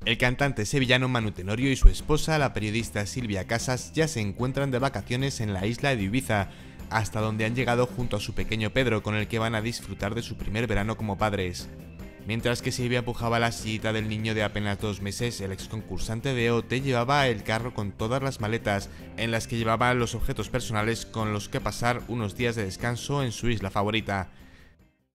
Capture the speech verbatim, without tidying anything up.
El cantante sevillano Manu Tenorio y su esposa, la periodista Silvia Casas, ya se encuentran de vacaciones en la isla de Ibiza, hasta donde han llegado junto a su pequeño Pedro, con el que van a disfrutar de su primer verano como padres. Mientras que Silvia empujaba la sillita del niño de apenas dos meses, el ex concursante de O T llevaba el carro con todas las maletas, en las que llevaba los objetos personales con los que pasar unos días de descanso en su isla favorita.